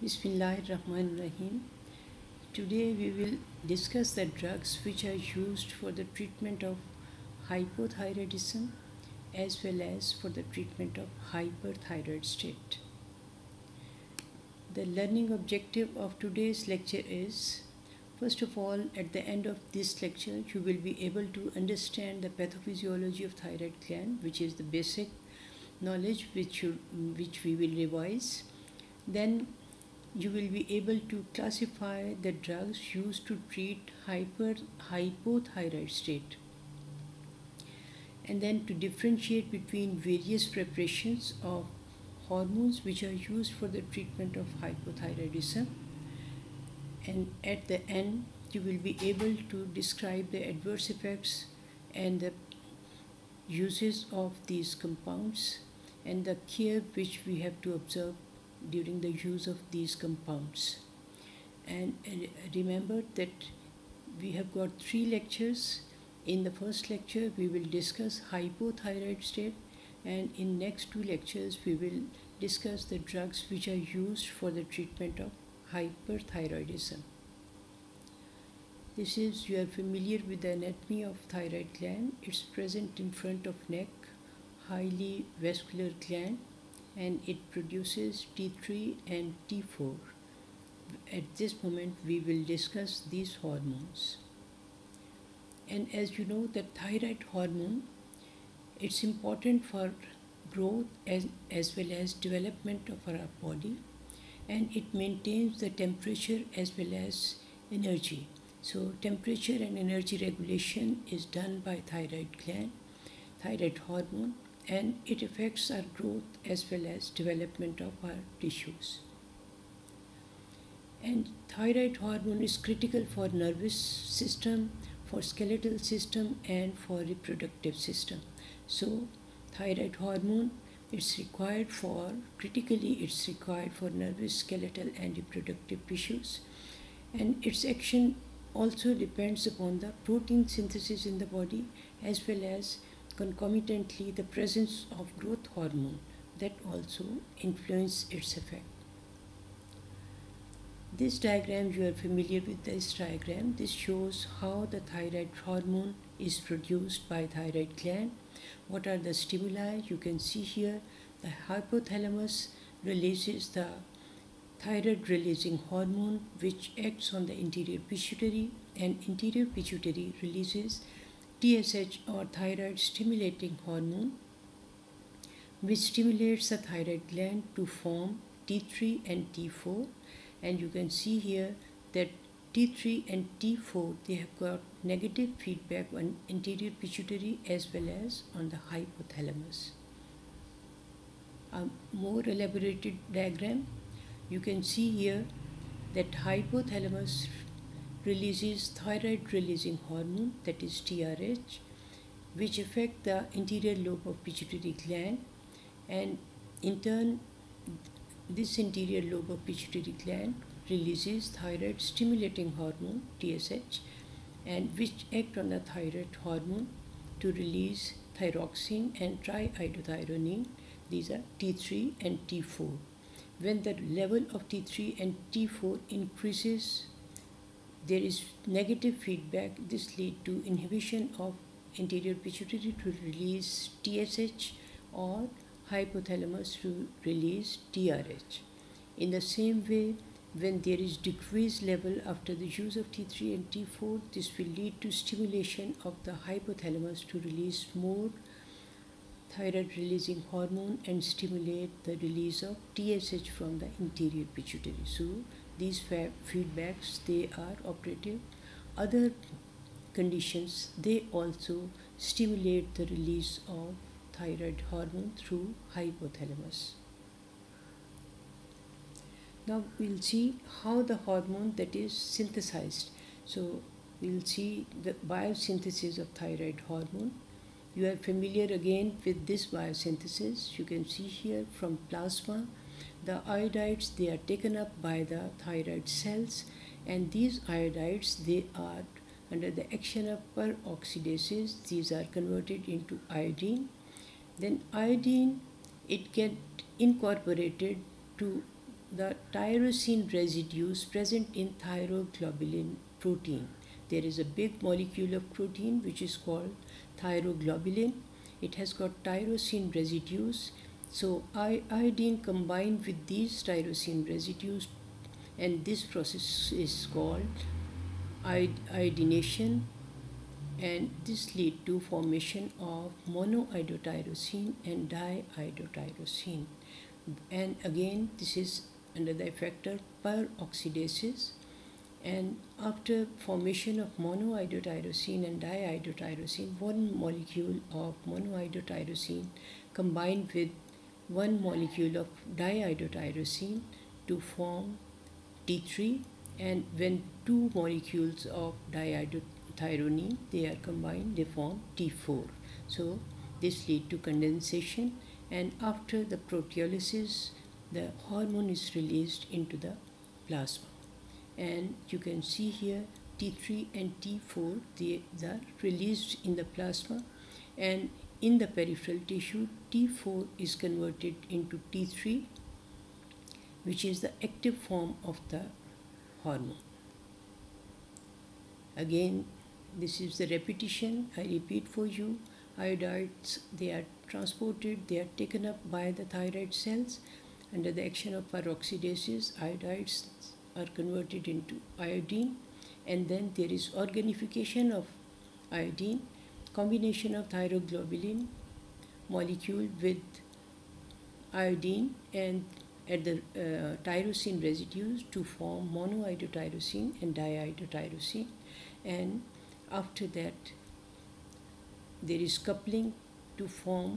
Bismillahirrahmanirrahim. Today we will discuss the drugs which are used for the treatment of hypothyroidism as well as for the treatment of hyperthyroid state. The learning objective of today's lecture is, first of all, at the end of this lecture you will be able to understand the pathophysiology of thyroid gland, which is the basic knowledge which we will revise. Then you will be able to classify the drugs used to treat hypothyroid state, and then to differentiate between various preparations of hormones which are used for the treatment of hypothyroidism. And at the end you will be able to describe the adverse effects and the uses of these compounds and the care which we have to observe during the use of these compounds. And remember that we have got 3 lectures. In the first lecture we will discuss hypothyroid state, and in next 2 lectures we will discuss the drugs which are used for the treatment of hyperthyroidism. This is, you are familiar with the anatomy of thyroid gland. It's present in front of neck, highly vascular gland, and it produces T3 and T4. At this moment we will discuss these hormones. And as you know, the thyroid hormone, it's important for growth as well as development of our body, and it maintains the temperature as well as energy. So temperature and energy regulation is done by thyroid gland, thyroid hormone, and it affects our growth as well as development of our tissues. And thyroid hormone is critical for nervous system, for skeletal system, and for reproductive system. So thyroid hormone, it's required for nervous, skeletal, and reproductive tissues, and its action also depends upon the protein synthesis in the body as well as concomitantly the presence of growth hormone that also influence its effect. This diagram, you are familiar with this diagram. This shows how the thyroid hormone is produced by thyroid gland. What are the stimuli? You can see here the hypothalamus releases the thyroid releasing hormone which acts on the anterior pituitary, and anterior pituitary releases TSH or thyroid stimulating hormone which stimulates the thyroid gland to form T3 and T4. And you can see here that T3 and T4, they have got negative feedback on anterior pituitary as well as on the hypothalamus. A more elaborated diagram, you can see here that hypothalamus releases thyroid releasing hormone, that is TRH, which affect the anterior lobe of pituitary gland, and in turn this anterior lobe of pituitary gland releases thyroid stimulating hormone TSH, and which act on the thyroid hormone to release thyroxine and triiodothyronine. These are T3 and T4. When the level of T3 and T4 increases, there is negative feedback. This leads to inhibition of anterior pituitary to release TSH or hypothalamus to release TRH. In the same way, when there is decreased level after the use of T3 and T4, this will lead to stimulation of the hypothalamus to release more thyroid releasing hormone and stimulate the release of TSH from the anterior pituitary. So these feedbacks, they are operative. Other conditions, they also stimulate the release of thyroid hormone through hypothalamus. Now we'll see how the hormone that is synthesized. So we'll see the biosynthesis of thyroid hormone. You are familiar again with this biosynthesis. You can see here from plasma, the iodides, they are taken up by the thyroid cells, and these iodides, they are under the action of peroxidases. These are converted into iodine. Then iodine, it get incorporated to the tyrosine residues present in thyroglobulin protein. There is a big molecule of protein which is called thyroglobulin. It has got tyrosine residues. So iodine combined with these tyrosine residues, and this process is called iodination, and this lead to formation of monoiodotyrosine and diiodotyrosine. And again, this is under the effect of peroxidases, and after formation of monoiodotyrosine and diiodotyrosine, one molecule of monoiodotyrosine combined with one molecule of diiodotyrosine to form T3, and when two molecules of diiodothyronine they are combined, they form T4. So this lead to condensation, and after the proteolysis the hormone is released into the plasma, and you can see here T3 and T4 they are released in the plasma, and in the peripheral tissue T4 is converted into T3, which is the active form of the hormone. Again, this is the repetition. I repeat for you. Iodides, they are transported, they are taken up by the thyroid cells. Under the action of peroxidases, iodides are converted into iodine, and then there is organification of iodine, combination of thyroglobulin molecule with iodine and at the tyrosine residues to form monoiodotyrosine and diiodotyrosine, and after that there is coupling to form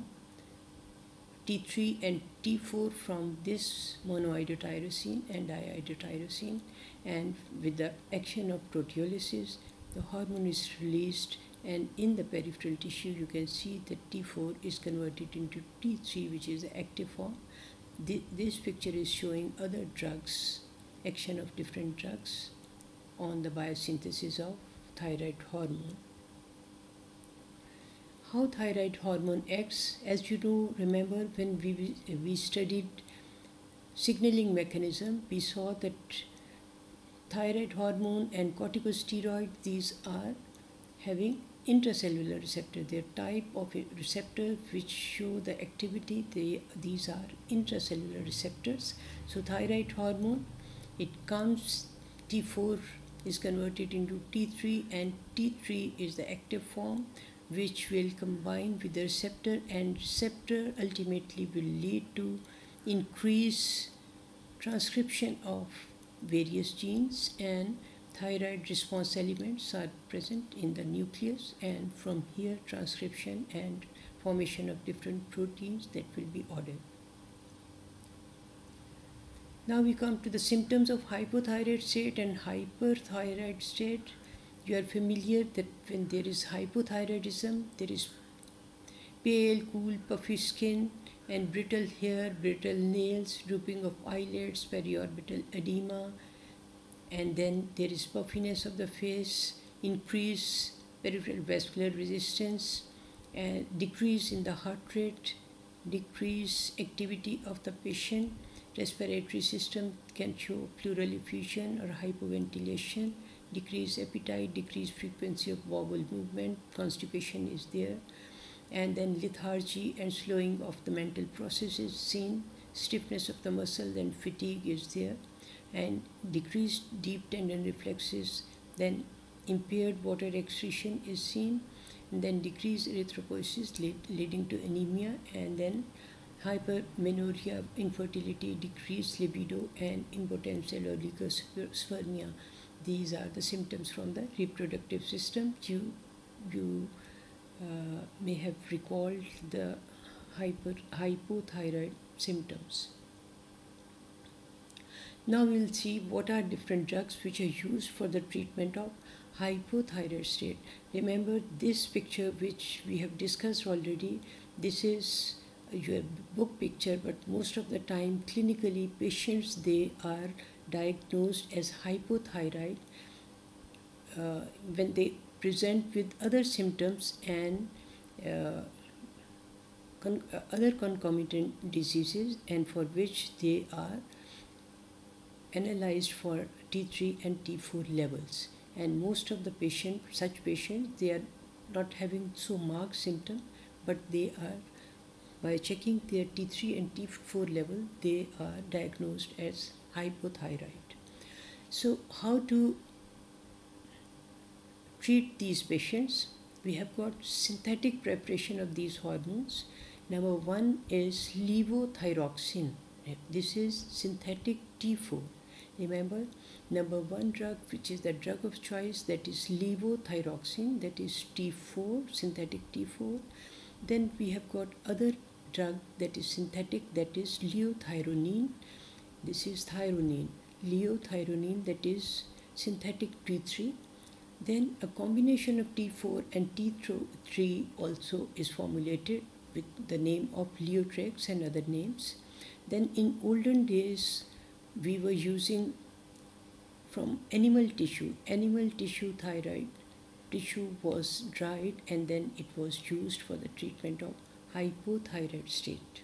T3 and T4 from this monoiodotyrosine and diiodotyrosine, and with the action of proteolysis the hormone is released, and in the peripheral tissue you can see that T4 is converted into T3, which is the active form. This picture is showing other drugs, action of different drugs on the biosynthesis of thyroid hormone. How thyroid hormone acts, as you do remember when we studied signaling mechanism, we saw that thyroid hormone and corticosteroid, these are having intracellular receptor. They are type of receptor which show the activity. These are intracellular receptors. So thyroid hormone, it comes, T4 is converted into T3, and T3 is the active form which will combine with the receptor, and receptor ultimately will lead to increase transcription of various genes, and thyroid response elements are present in the nucleus, and from here transcription and formation of different proteins that will be ordered. Now we come to the symptoms of hypothyroid state and hyperthyroid state. You are familiar that when there is hypothyroidism, there is pale, cool, puffy skin and brittle hair, brittle nails, drooping of eyelids, periorbital edema, and then there is puffiness of the face, increase peripheral vascular resistance, and decrease in the heart rate, decrease activity of the patient. Respiratory system can show pleural effusion or hypoventilation, decreased appetite, decreased frequency of bowel movement, constipation is there, and then lethargy and slowing of the mental process is seen, stiffness of the muscle and fatigue is there, and decreased deep tendon reflexes, then impaired water excretion is seen, and then decreased erythropoiesis leading to anemia, and then hypermenorrhea, infertility, decreased libido, and impotential oligospermia. These are the symptoms from the reproductive system. You may have recalled the hypothyroid symptoms. Now we will see what are different drugs which are used for the treatment of hypothyroid state. Remember this picture which we have discussed already. This is your book picture, but most of the time clinically patients, they are diagnosed as hypothyroid when they present with other symptoms and other concomitant diseases, and for which they are analyzed for T3 and T4 levels, and most of the such patients, they are not having so marked symptom, but they are, by checking their T3 and T4 level, they are diagnosed as hypothyroid. So how to treat these patients? We have got synthetic preparation of these hormones. Number one is levothyroxine. This is synthetic T4. Remember, number one drug, which is the drug of choice, that is levothyroxine, that is T4, synthetic T4. Then we have got other drug that is synthetic, that is liothyronine. This is thyronine. Liothyronine, that is synthetic T3. Then a combination of T4 and T3 also is formulated with the name of Leotrex and other names. Then in olden days, we were using from animal tissue. Animal tissue thyroid tissue was dried and then it was used for the treatment of hypothyroid state.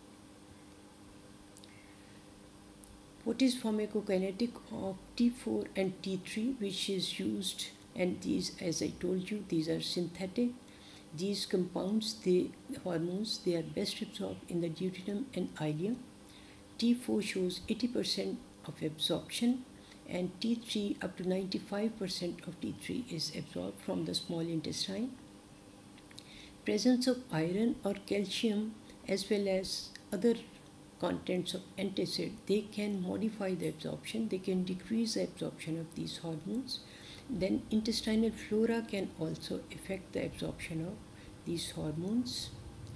What is pharmacokinetic of T4 and T3, which is used? And these, as I told you, these are synthetic. These compounds, the hormones, they are best absorbed in the duodenum and ileum. T4 shows 80% of absorption, and T3 up to 95% of T3 is absorbed from the small intestine. Presence of iron or calcium as well as other contents of antacid, they can modify the absorption, they can decrease the absorption of these hormones. Then intestinal flora can also affect the absorption of these hormones.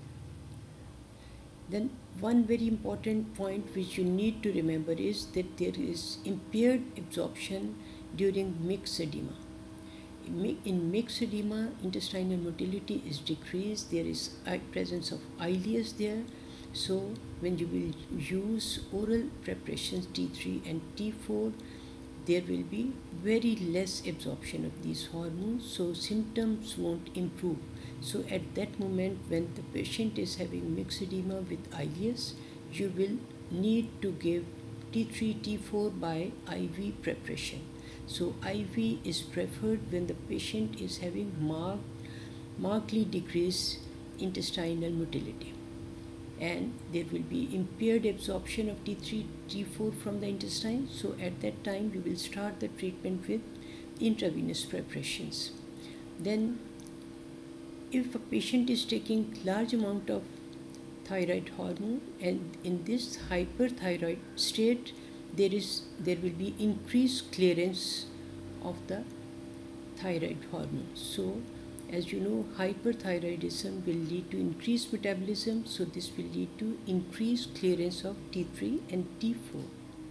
Then one very important point which you need to remember is that there is impaired absorption during mixed edema. In mixed edema, intestinal motility is decreased, there is presence of ileus there. So when you will use oral preparations T3 and T4, there will be very less absorption of these hormones, so symptoms won't improve. So at that moment, when the patient is having mixed edema with ileus, you will need to give T3, T4 by IV preparation. So IV is preferred when the patient is having markedly decreased intestinal motility, and there will be impaired absorption of T3, T4 from the intestine. So at that time, we will start the treatment with intravenous preparations. Then if a patient is taking large amount of thyroid hormone, and in this hyperthyroid state, there will be increased clearance of the thyroid hormone. So as you know, hyperthyroidism will lead to increased metabolism, so this will lead to increased clearance of T3 and T4.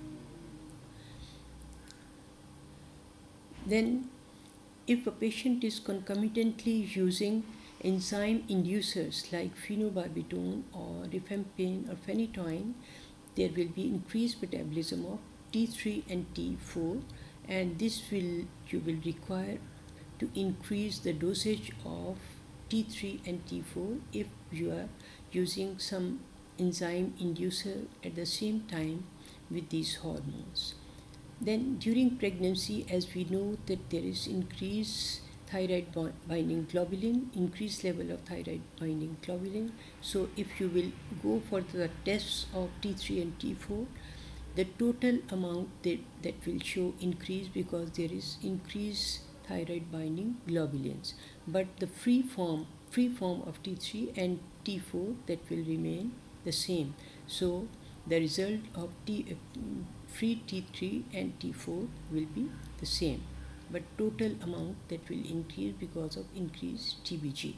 Then, if a patient is concomitantly using enzyme inducers like phenobarbital or rifampin or phenytoin, there will be increased metabolism of T3 and T4, and you will require to increase the dosage of T3 and T4 if you are using some enzyme inducer at the same time with these hormones. Then during pregnancy, as we know that there is increased thyroid binding globulin, increased level of thyroid binding globulin. So if you will go for the tests of T3 and T4, the total amount that will show increase because there is increased thyroid binding globulins, but the free form of T3 and T4, that will remain the same. So the result of free T3 and T4 will be the same, but total amount that will increase because of increased TBG.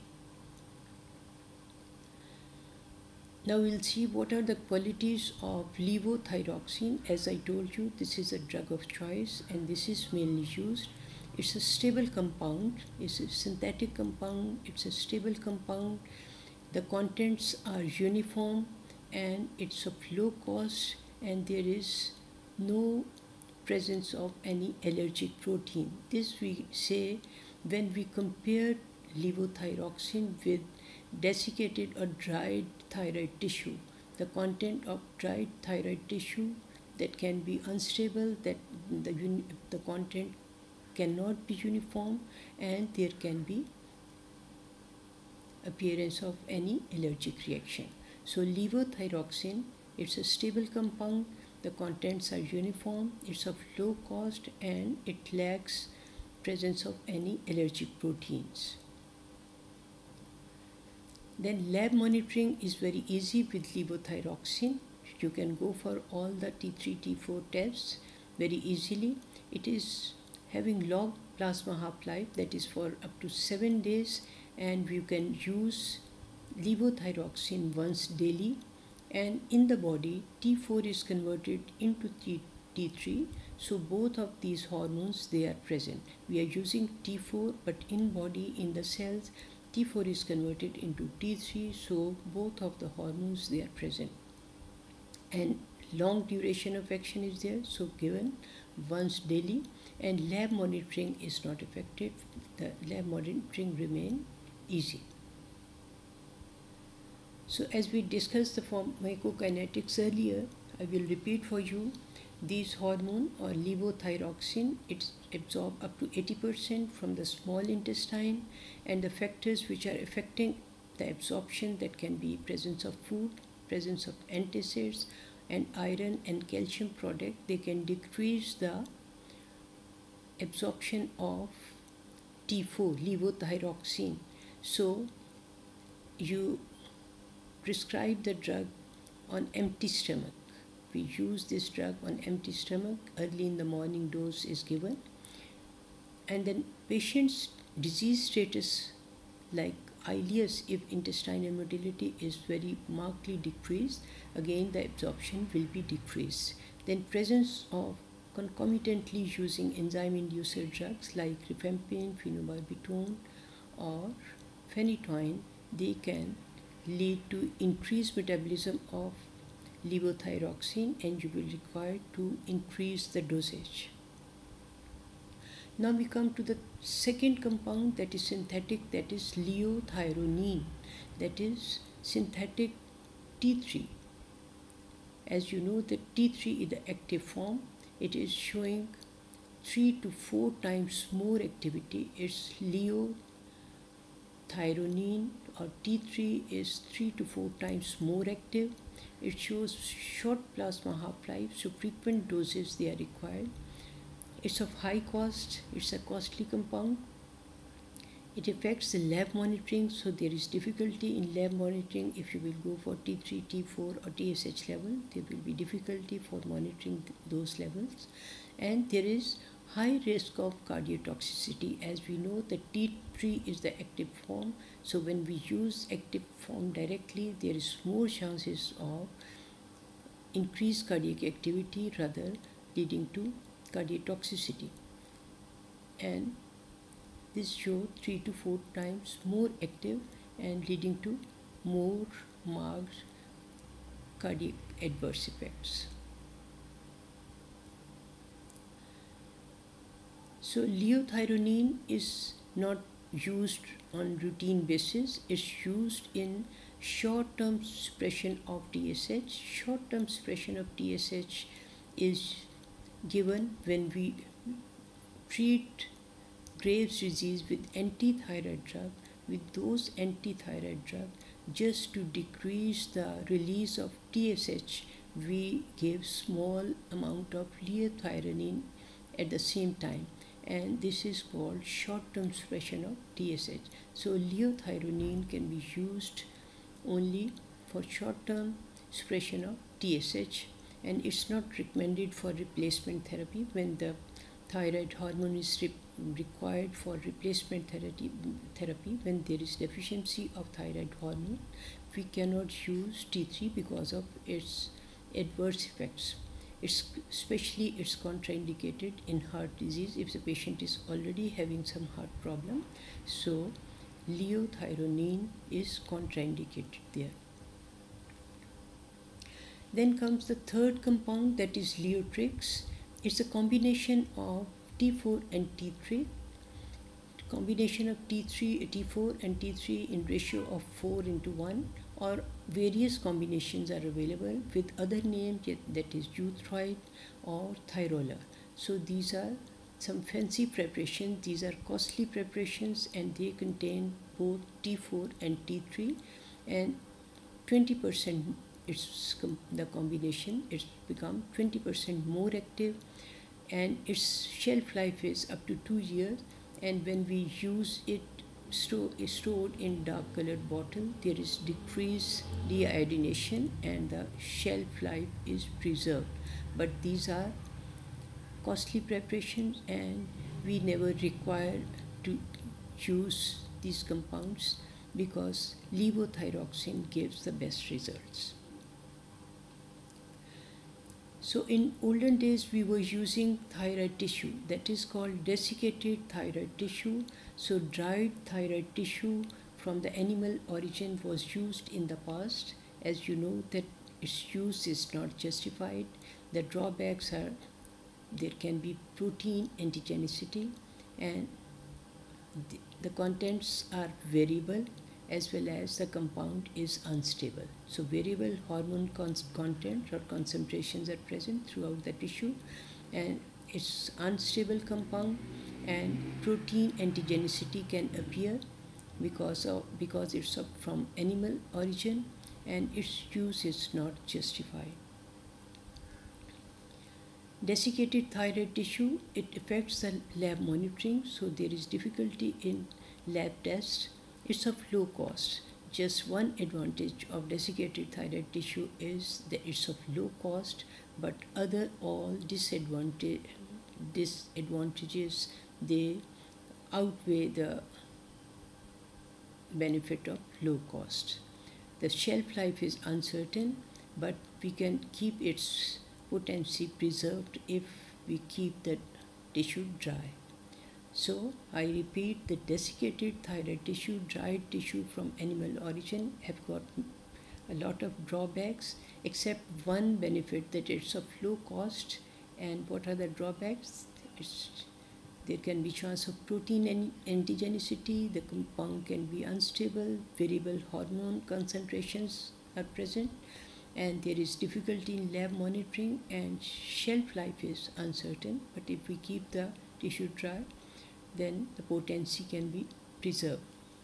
Now we'll see what are the qualities of levothyroxine. As I told you, this is a drug of choice and this is mainly used. It's a stable compound, it's a synthetic compound, it's a stable compound. The contents are uniform and it's of low cost, and there is no presence of any allergic protein. This we say when we compare levothyroxine with desiccated or dried thyroid tissue. The content of dried thyroid tissue, that can be unstable, that the content cannot be uniform, and there can be appearance of any allergic reaction. So levothyroxine, it's a stable compound, the contents are uniform, it's of low cost, and it lacks presence of any allergic proteins. Then lab monitoring is very easy with levothyroxine. You can go for all the T3, T4 tests very easily. It is having long plasma half-life, that is for up to 7 days, and you can use levothyroxine once daily, and in the body T4 is converted into T3, so both of these hormones, they are present. We are using T4, but in body, in the cells, T4 is converted into T3, so both of the hormones, they are present, and long duration of action is there, so given once daily. And lab monitoring is not effective. The lab monitoring remain easy. So as we discussed the pharmacokinetics earlier, I will repeat for you. These hormone or levothyroxine, it's absorbed up to 80% from the small intestine, and the factors which are affecting the absorption, that can be presence of food, presence of antacids, and iron and calcium product, they can decrease the absorption of T4, levothyroxine. So you prescribe the drug on empty stomach. We use this drug on empty stomach. Early in the morning dose is given, and then patient's disease status, like ileus, if intestinal motility is very markedly decreased, again the absorption will be decreased. Then presence of concomitantly using enzyme inducer drugs like rifampin, phenobarbital, or phenytoin, they can lead to increased metabolism of levothyroxine, and you will require to increase the dosage. Now we come to the second compound, that is synthetic, that is liothyronine, that is synthetic T3. As you know, the T3 is the active form. It is showing 3 to 4 times more activity. It's liothyronine, or T3 is 3 to 4 times more active. It shows short plasma half-life, so frequent doses they are required. It's of high cost, it's a costly compound. It affects the lab monitoring, so there is difficulty in lab monitoring. If you will go for T3, T4 or TSH level, there will be difficulty for monitoring those levels. And there is high risk of cardiotoxicity. As we know, the T3 is the active form, so when we use active form directly, there is more chances of increased cardiac activity, rather leading to cardiotoxicity. And this shows 3 to 4 times more active and leading to more marked cardiac adverse effects. So liothyronine is not used on routine basis. It's used in short-term suppression of TSH. Short-term suppression of TSH is given when we treat Graves' disease with anti-thyroid drug. With those anti-thyroid drugs, just to decrease the release of TSH, we give small amount of liothyronine at the same time, and this is called short-term suppression of TSH. So liothyronine can be used only for short-term suppression of TSH, and it's not recommended for replacement therapy. When the thyroid hormone is required for replacement therapy, when there is deficiency of thyroid hormone, we cannot use T3 because of its adverse effects. Especially it's contraindicated in heart disease if the patient is already having some heart problem. So liothyronine is contraindicated there. Then comes the third compound, that is Leotrix. It's a combination of T4 and T3. Combination of T4 and T3 in ratio of 4:1, or various combinations are available with other names, that is Euthroid or Thyrola. So these are some fancy preparations. These are costly preparations and they contain both T4 and T3, and 20% the combination, it's become 20% more active, and its shelf life is up to 2 years. And when we use it stored in dark colored bottle, there is decreased deiodination and the shelf life is preserved. But these are costly preparations and we never require to use these compounds because levothyroxine gives the best results. So in olden days we were using thyroid tissue, that is called desiccated thyroid tissue. So dried thyroid tissue from the animal origin was used in the past. As you know that its use is not justified. The drawbacks are there can be protein antigenicity and the contents are variable, as well as the compound is unstable. So variable hormone content or concentrations are present throughout the tissue, and it's unstable compound, and protein antigenicity can appear because it's from animal origin and its use is not justified. Desiccated thyroid tissue, it affects the lab monitoring, so there is difficulty in lab tests. It's of low cost. Just one advantage of desiccated thyroid tissue is that it's of low cost, but all disadvantages they outweigh the benefit of low cost. The shelf life is uncertain, but we can keep its potency preserved if we keep the tissue dry. So I repeat, the desiccated thyroid tissue, dried tissue from animal origin, have got a lot of drawbacks, except one benefit, that it's of low cost. And what are the drawbacks? There can be chance of protein antigenicity, the compound can be unstable, variable hormone concentrations are present, and there is difficulty in lab monitoring, and shelf life is uncertain. But if we keep the tissue dry, then the potency can be preserved.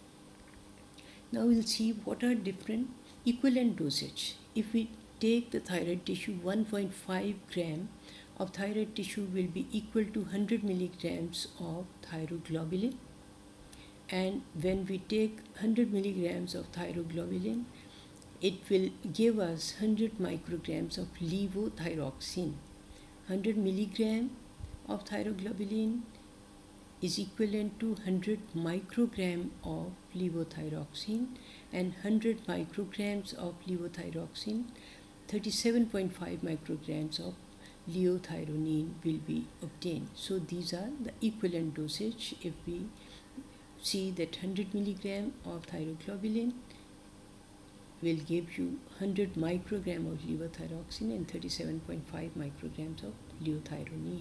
Now we'll see what are different equivalent dosage. If we take the thyroid tissue, 1.5 gram of thyroid tissue will be equal to 100 milligrams of thyroglobulin, and when we take 100 milligrams of thyroglobulin, it will give us 100 micrograms of levothyroxine. 100 milligram of thyroglobulin is equivalent to 100 microgram of levothyroxine, and 100 micrograms of levothyroxine, 37.5 micrograms of liothyronine will be obtained. So these are the equivalent dosage. If we see that 100 milligram of thyroglobulin will give you 100 microgram of levothyroxine and 37.5 micrograms of liothyronine.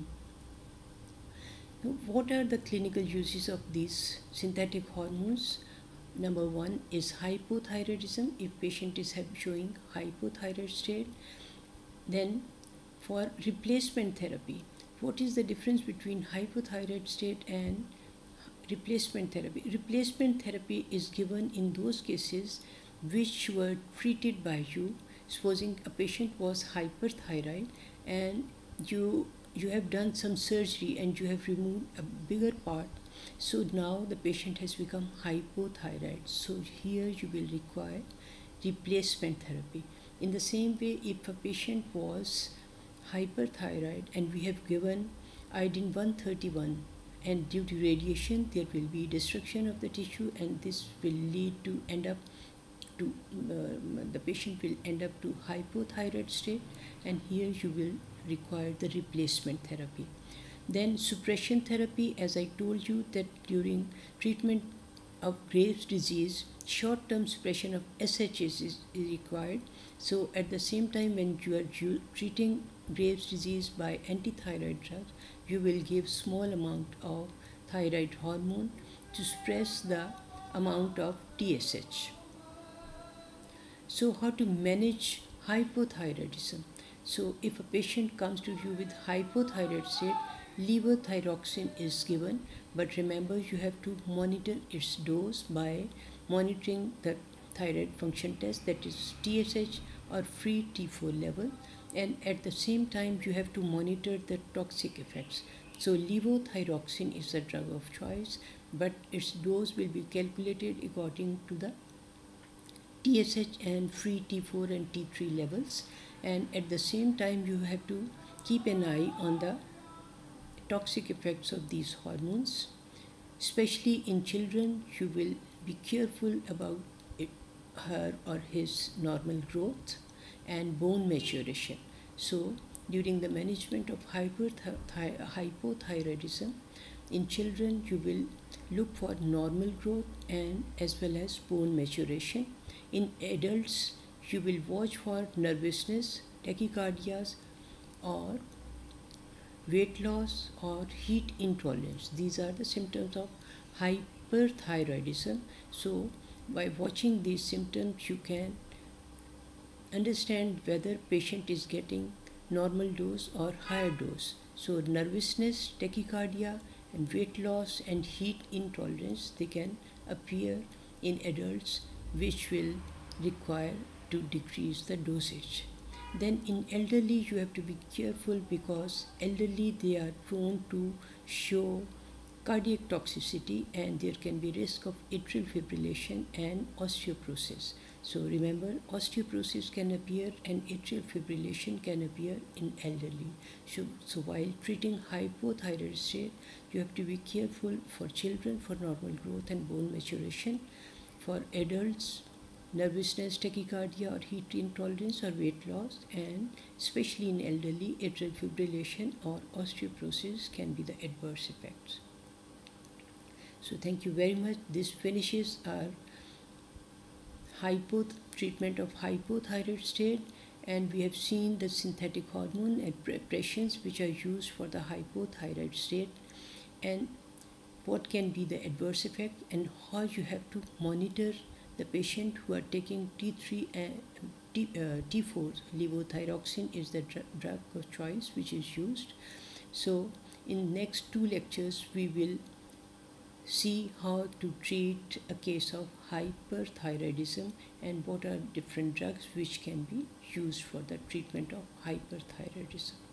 Now, what are the clinical uses of these synthetic hormones? Number one is hypothyroidism. If patient is showing hypothyroid state, then for replacement therapy, what is the difference between hypothyroid state and replacement therapy? Replacement therapy is given in those cases which were treated by you. Supposing a patient was hyperthyroid and you have done some surgery and you have removed a bigger part, so now the patient has become hypothyroid. So here you will require replacement therapy. In the same way, if a patient was hyperthyroid and we have given iodine 131, and due to radiation there will be destruction of the tissue, and this will lead to the patient will end up to hypothyroid state, and here you will require the replacement therapy. Then suppression therapy, as I told you that during treatment of Graves' disease, short-term suppression of SHs is required. So at the same time when you are treating Graves' disease by antithyroid drugs, you will give small amount of thyroid hormone to suppress the amount of TSH. So how to manage hypothyroidism? So if a patient comes to you with hypothyroid state, levothyroxine is given, but remember you have to monitor its dose by monitoring the thyroid function test, that is TSH or free T4 level, and at the same time you have to monitor the toxic effects. So levothyroxine is the drug of choice, but its dose will be calculated according to the TSH and free T4 and T3 levels, and at the same time you have to keep an eye on the toxic effects of these hormones. Especially in children, you will be careful about her or his normal growth and bone maturation. So during the management of hypothyroidism in children, you will look for normal growth and as well as bone maturation. In adults, you will watch for nervousness, tachycardias, or weight loss or heat intolerance. These are the symptoms of hyperthyroidism. So by watching these symptoms, you can understand whether patient is getting normal dose or higher dose. So nervousness, tachycardia, and weight loss and heat intolerance, they can appear in adults, which will require to decrease the dosage. Then in elderly, you have to be careful because elderly, they are prone to show cardiac toxicity and there can be risk of atrial fibrillation and osteoporosis. So remember, osteoporosis can appear and atrial fibrillation can appear in elderly. So while treating hypothyroid state, you have to be careful for children for normal growth and bone maturation. For adults, nervousness, tachycardia or heat intolerance or weight loss, and especially in elderly, atrial fibrillation or osteoporosis can be the adverse effects. So thank you very much. This finishes our treatment of hypothyroid state, and we have seen the synthetic hormone and preparations which are used for the hypothyroid state and what can be the adverse effect and how you have to monitor the patient who are taking T3 and T4. Levothyroxine is the drug of choice which is used. So in next two lectures we will see how to treat a case of hyperthyroidism and what are different drugs which can be used for the treatment of hyperthyroidism.